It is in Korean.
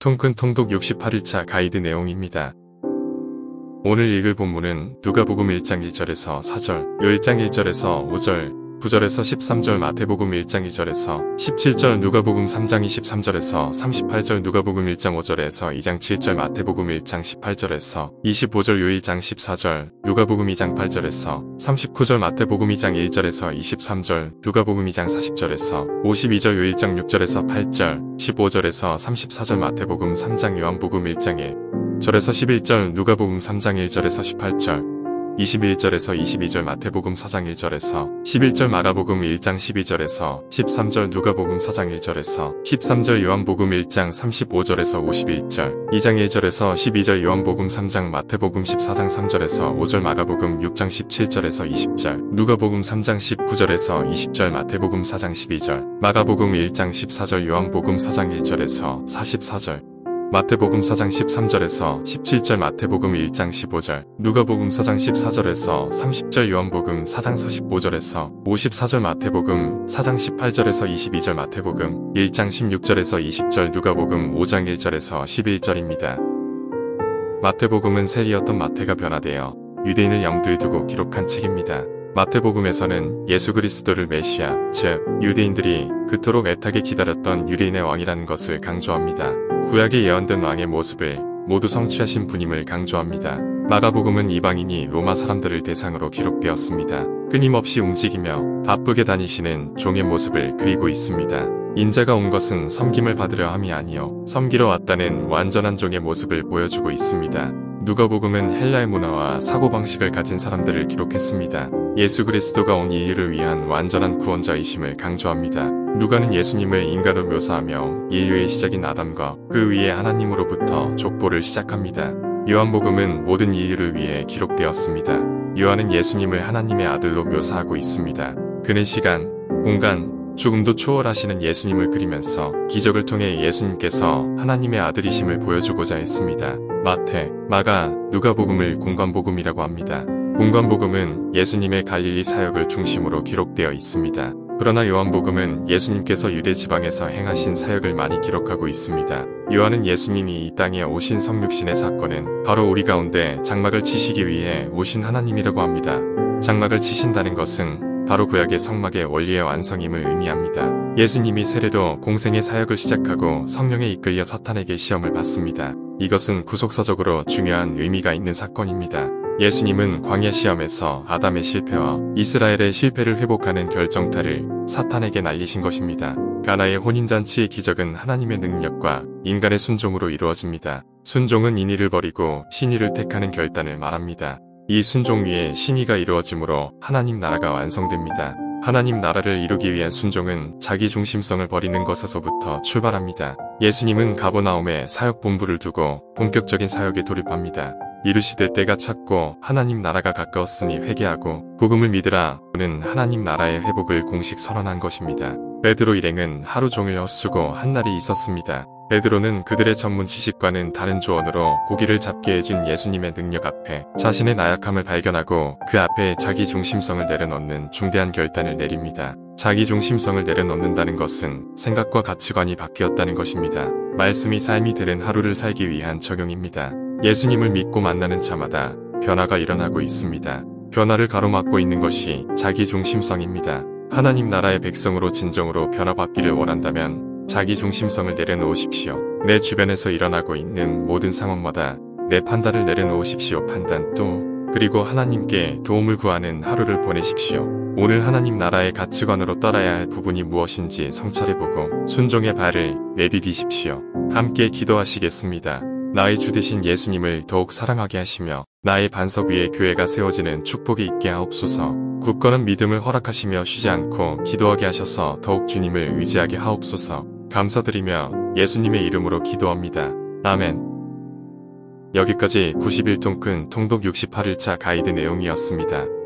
통큰 통독 68일차 가이드 내용입니다. 오늘 읽을 본문은 누가복음 1장 1절에서 4절, 요 1장 1절에서 5절, 9절에서 13절, 마태복음 1장 1절에서 17절, 누가복음 3장 23절에서 38절, 누가복음 1장 5절에서 2장 7절, 마태복음 1장 18절에서 25절, 요 1장 14절, 누가복음 2장 8절에서 39절, 마태복음 2장 1절에서 23절, 누가복음 2장 40절에서 52절, 요 1장 6절에서 8절, 15절에서 34절, 마태복음 3장, 요한복음 1장 1절에서 11절, 누가복음 3장 1절에서 18절, 21절에서 22절, 마태복음 4장 1절에서 11절, 마가복음 1장 12절에서 13절, 누가복음 4장 1절에서 13절, 요한복음 1장 35절에서 51절, 2장 1절에서 12절, 요한복음 3장, 마태복음 14장 3절에서 5절, 마가복음 6장 17절에서 20절, 누가복음 3장 19절에서 20절, 마태복음 4장 12절, 마가복음 1장 14절, 요한복음 4장 1절에서 44절, 마태복음 4장 13절에서 17절, 마태복음 1장 15절, 누가복음 4장 14절에서 30절, 요한복음 4장 45절에서 54절, 마태복음 4장 18절에서 22절, 마태복음 1장 16절에서 20절, 누가복음 5장 1절에서 11절입니다. 마태복음은 세리였던 마태가 변화되어 유대인을 염두에 두고 기록한 책입니다. 마태복음에서는 예수 그리스도를 메시아, 즉 유대인들이 그토록 애타게 기다렸던 유대인의 왕이라는 것을 강조합니다. 구약에 예언된 왕의 모습을 모두 성취하신 분임을 강조합니다. 마가복음은 이방인이 로마 사람들을 대상으로 기록되었습니다. 끊임없이 움직이며 바쁘게 다니시는 종의 모습을 그리고 있습니다. 인자가 온 것은 섬김을 받으려 함이 아니요 섬기러 왔다는 완전한 종의 모습을 보여주고 있습니다. 누가복음은 헬라의 문화와 사고방식을 가진 사람들을 기록했습니다. 예수 그리스도가 온 인류를 위한 완전한 구원자이심을 강조합니다. 누가는 예수님을 인간으로 묘사하며 인류의 시작인 아담과 그 위에 하나님으로부터 족보를 시작합니다. 요한복음은 모든 인류를 위해 기록되었습니다. 요한은 예수님을 하나님의 아들로 묘사하고 있습니다. 그는 시간, 공간, 죽음도 초월하시는 예수님을 그리면서 기적을 통해 예수님께서 하나님의 아들이심을 보여주고자 했습니다. 마태, 마가, 누가복음을 공관복음이라고 합니다. 공관복음은 예수님의 갈릴리 사역을 중심으로 기록되어 있습니다. 그러나 요한복음은 예수님께서 유대 지방에서 행하신 사역을 많이 기록하고 있습니다. 요한은 예수님이 이 땅에 오신 성육신의 사건은 바로 우리 가운데 장막을 치시기 위해 오신 하나님이라고 합니다. 장막을 치신다는 것은 바로 구약의 성막의 원리의 완성임을 의미합니다. 예수님이 세례도 공생의 사역을 시작하고 성령에 이끌려 사탄에게 시험을 받습니다. 이것은 구속사적으로 중요한 의미가 있는 사건입니다. 예수님은 광야 시험에서 아담의 실패와 이스라엘의 실패를 회복하는 결정타를 사탄에게 날리신 것입니다. 가나의 혼인잔치의 기적은 하나님의 능력과 인간의 순종으로 이루어집니다. 순종은 인의를 버리고 신의를 택하는 결단을 말합니다. 이 순종 위에 신의가 이루어지므로 하나님 나라가 완성됩니다. 하나님 나라를 이루기 위한 순종은 자기 중심성을 버리는 것에서부터 출발합니다. 예수님은 가버나움에 사역 본부를 두고 본격적인 사역에 돌입합니다. 이르시되 때가 찼고 하나님 나라가 가까웠으니 회개하고 복음을 믿으라 는 하나님 나라의 회복을 공식 선언한 것입니다. 베드로 일행은 하루 종일 헛수고 한 날이 있었습니다. 베드로는 그들의 전문 지식과는 다른 조언으로 고기를 잡게 해준 예수님의 능력 앞에 자신의 나약함을 발견하고 그 앞에 자기 중심성을 내려놓는 중대한 결단을 내립니다. 자기 중심성을 내려놓는다는 것은 생각과 가치관이 바뀌었다는 것입니다. 말씀이 삶이 되는 하루를 살기 위한 적용입니다. 예수님을 믿고 만나는 자마다 변화가 일어나고 있습니다. 변화를 가로막고 있는 것이 자기 중심성입니다. 하나님 나라의 백성으로 진정으로 변화받기를 원한다면 자기 중심성을 내려놓으십시오. 내 주변에서 일어나고 있는 모든 상황마다 내 판단을 내려놓으십시오. 판단 그리고 하나님께 도움을 구하는 하루를 보내십시오. 오늘 하나님 나라의 가치관으로 따라야 할 부분이 무엇인지 성찰해보고 순종의 발을 내디디십시오. 함께 기도하시겠습니다. 나의 주 되신 예수님을 더욱 사랑하게 하시며 나의 반석 위에 교회가 세워지는 축복이 있게 하옵소서. 굳건한 믿음을 허락하시며 쉬지 않고 기도하게 하셔서 더욱 주님을 의지하게 하옵소서. 감사드리며 예수님의 이름으로 기도합니다. 아멘. 여기까지 91통큰 통독 68일차 가이드 내용이었습니다.